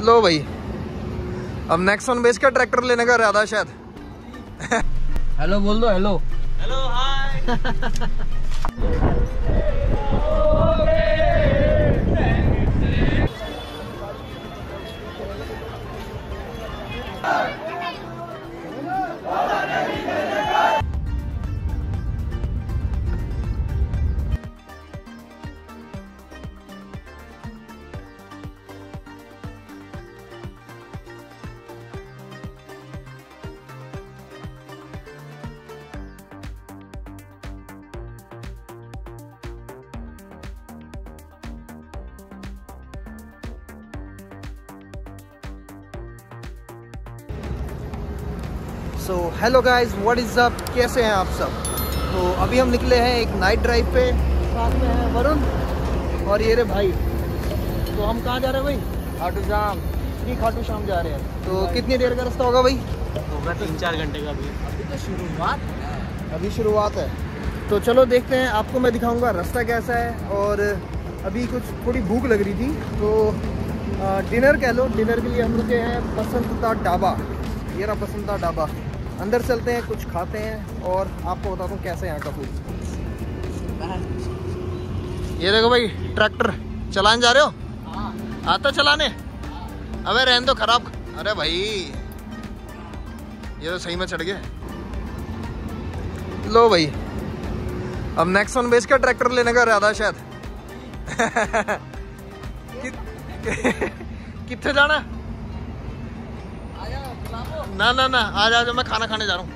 लो भाई, अब नेक्सॉन बेच का ट्रैक्टर लेने का इरादा है शायद। हेलो बोल दो। Hello hello hi. So hello guys, what is up, कैसे हैं आप सब। तो अभी हम निकले हैं एक नाइट ड्राइव पे, साथ में है वरुण और ये रे भाई। तो हम कहाँ जा रहे हैं भाई? खाटू श्याम। श्री खाटू श्याम जा रहे हैं। तो कितनी देर का रास्ता होगा भाई? होगा 3-4 घंटे का। अभी तो शुरुआत है। अभी शुरुआत है, तो चलो देखते हैं। आपको मैं दिखाऊंगा रास्ता कैसा है। और अभी कुछ थोड़ी भूख लग रही थी, तो डिनर कह लो। डिनर के लिए हम रुके हैं बसंतदा ढाबा। ये रहा बसंतदा ढाबा। अंदर चलते हैं, कुछ खाते हैं और आपको बताता हूँ कैसे यहाँ का फूड। ये देखो भाई, ट्रैक्टर चलाने जा रहे हो? आता चलाने? अबे रहने दो, खराब। अरे भाई ये तो सही में चढ़ गया। लो भाई, अब नेक्सॉन बेच का ट्रैक्टर लेने का इरादा है शायद। कितने जाना? ना ना ना, आ जा, मैं खाना खाने जा रहा हूँ।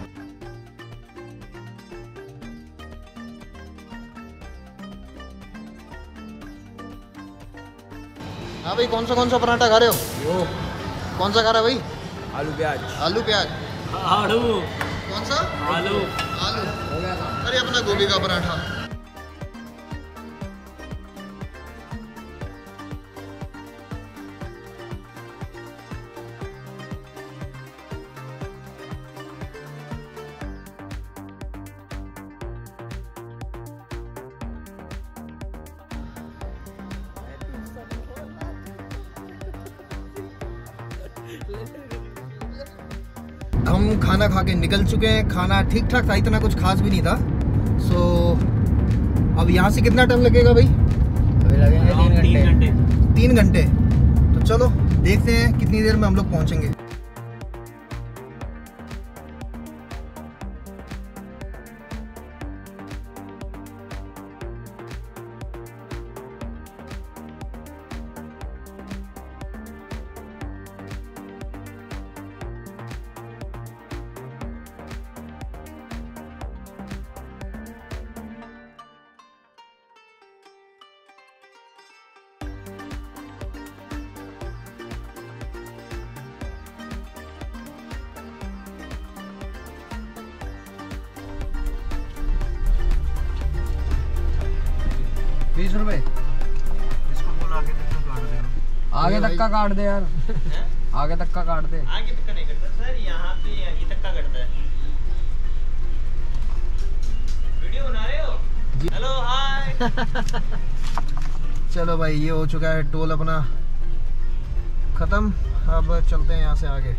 हाँ भाई, कौन सा पराठा खा रहे हो? कौन सा खा रहा है भाई? आलू प्याज। आलू प्याज। आलू कौन सा? आलू आलू। अरे अपना गोभी का पराठा। हम खाना खा के निकल चुके हैं। खाना ठीक ठाक था, इतना कुछ खास भी नहीं था। सो अब यहाँ से कितना टाइम लगेगा भाई? अभी लगेंगे 3 घंटे। 3 घंटे। तो चलो देखते हैं कितनी देर में हम लोग पहुँचेंगे। ₹20। इसको बोल आगे तक का काट देना। आगे तक का काट दे यार। आगे तक का काट दे। आगे तक का नहीं करता सर, यहाँ पे ये तक का करता है। वीडियो बना रहे हो? Hello hi. चलो भाई, ये हो चुका है टोल अपना खत्म। अब चलते हैं यहाँ से आगे।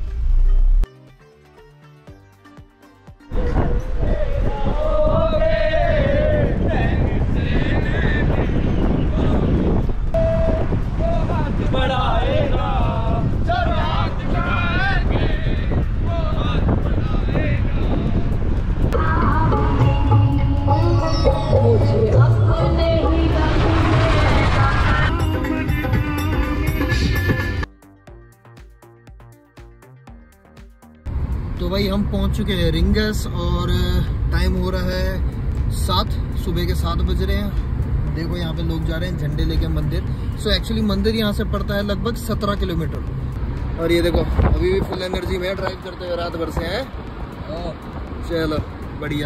तो भाई हम पहुंच चुके हैं रिंगस और टाइम हो रहा है 7, सुबह के 7 बज रहे हैं। देखो यहाँ पे लोग जा रहे हैं झंडे लेके मंदिर। सो एक्चुअली मंदिर यहाँ से पड़ता है लगभग 17 किलोमीटर। और ये देखो अभी भी फुल एनर्जी में ड्राइव करते हुए रात भर से हैं। चलो बढ़िया।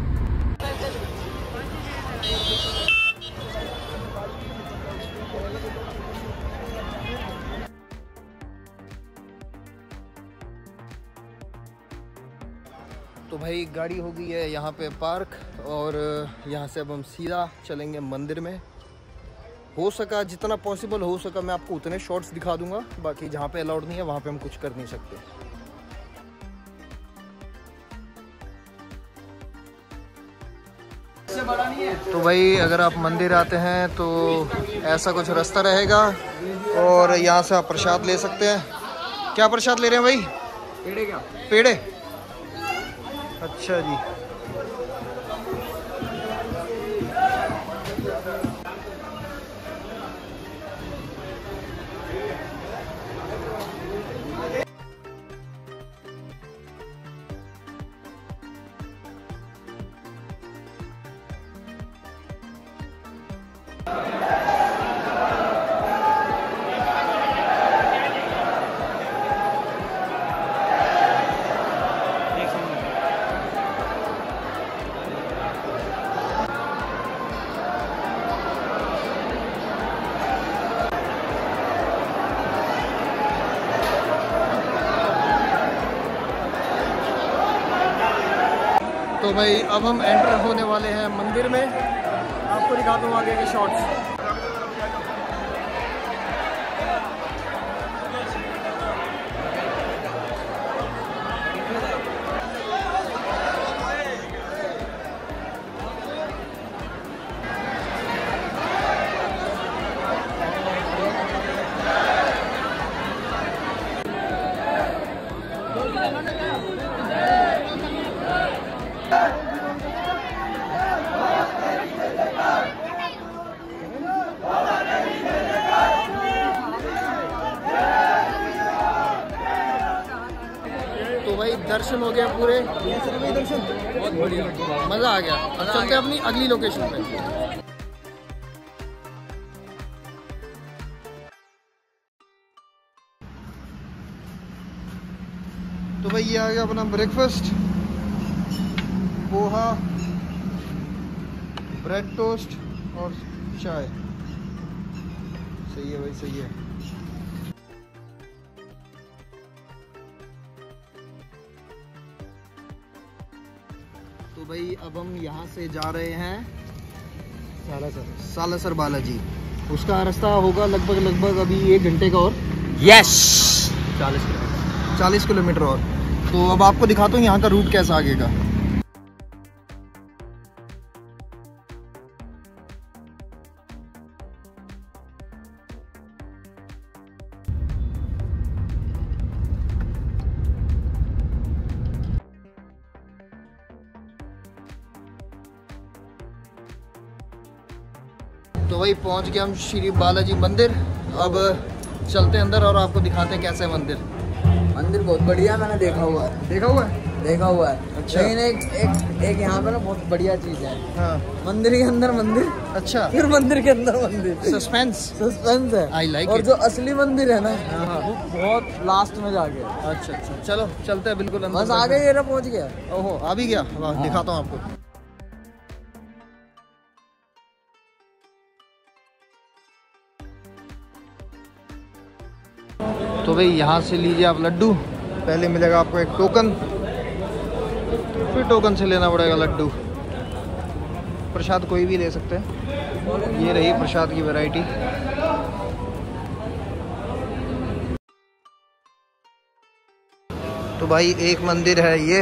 तो भाई गाड़ी हो गई है यहाँ पे पार्क और यहाँ से अब हम सीधा चलेंगे मंदिर में। हो सका, जितना पॉसिबल हो सका मैं आपको उतने शॉट्स दिखा दूंगा। बाकी जहाँ पे अलाउड नहीं है वहाँ पे हम कुछ कर नहीं सकते। तो भाई अगर आप मंदिर आते हैं तो ऐसा कुछ रास्ता रहेगा और यहाँ से आप प्रसाद ले सकते हैं। क्या प्रसाद ले रहे हैं भाई? पेड़े क्या? पेड़े, अच्छा जी। तो भाई अब हम एंटर होने वाले हैं मंदिर में। आपको दिखाता हूँ आगे के शॉट्स। तो भाई दर्शन हो गया पूरे, दर्शन बहुत बढ़िया, मज़ा आ गया। अब चलते हैं अपनी अगली लोकेशन पे। तो भाई ये आ गया अपना ब्रेकफास्ट, पोहा, ब्रेड टोस्ट और चाय। सही है भाई, सही है। तो भाई अब हम यहाँ से जा रहे हैं सालासर बालाजी। उसका रास्ता होगा लगभग अभी 1 घंटे का और। यस, 40 किलोमीटर और। तो अब आपको दिखाता हूँ यहाँ का रूट कैसा आगे का। तो वही पहुंच गए हम श्री बालाजी मंदिर। अब चलते हैं अंदर और आपको दिखाते हैं कैसा है मंदिर। मंदिर बहुत बढ़िया है, मैंने देखा हुआ है। देखा हुआ है? अच्छा। लेकिन एक यहाँ पे ना बहुत बढ़िया चीज है। हाँ। मंदिर के अंदर मंदिर, अच्छा, फिर मंदिर के अंदर मंदिर। सस्पेंस है। आई लाइक और इट। जो असली मंदिर है ना, हाँ। वो बहुत लास्ट में जाके। अच्छा, चलो चलते हैं बिल्कुल अंदर। बस आ गए, ये रहा, पहुंच गया। ओहो, आ भी गया। वाह, हाँ। दिखाता हूँ आपको। तो भाई यहाँ से लीजिए आप लड्डू। पहले मिलेगा आपको एक टोकन, फिर टोकन से लेना पड़ेगा लड्डू। प्रसाद कोई भी ले सकते हैं। ये रही प्रसाद की वैरायटी। तो भाई एक मंदिर है ये।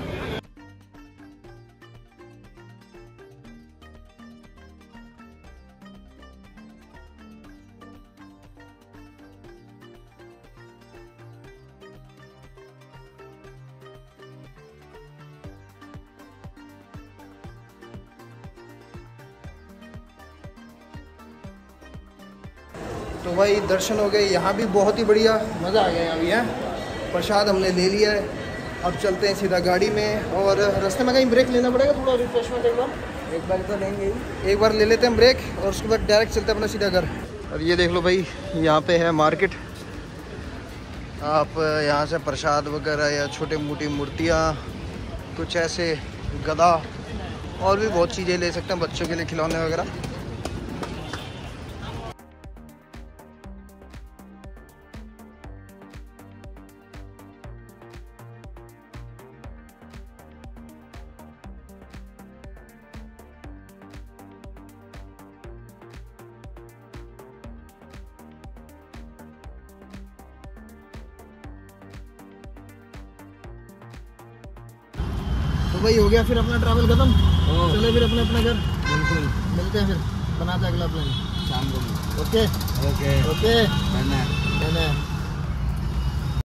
तो भाई दर्शन हो गए, यहाँ भी बहुत ही बढ़िया, मज़ा आ गया यहाँ भी है। प्रसाद हमने ले लिया है। अब चलते हैं सीधा गाड़ी में, और रास्ते में कहीं ब्रेक लेना पड़ेगा, थोड़ा रिफ्रेशमेंट एक बार तो लेंगे ही। एक बार ले लेते हैं ब्रेक और उसके बाद डायरेक्ट चलते हैं अपना सीधा घर। और ये देख लो भाई, यहाँ पे है मार्केट। आप यहाँ से प्रसाद वगैरह या छोटी मोटी मूर्तियाँ, कुछ ऐसे गदा और भी बहुत चीज़ें ले सकते हैं, बच्चों के लिए खिलौने वगैरह। भाई हो गया फिर अपना ट्रैवल खत्म। ओ। चले फिर अपने अपने घर, बिल्कुल मिलते हैं फिर, बनाते हैं अगला प्लान। शाम को। ओके ओके ओके डन है। डन है।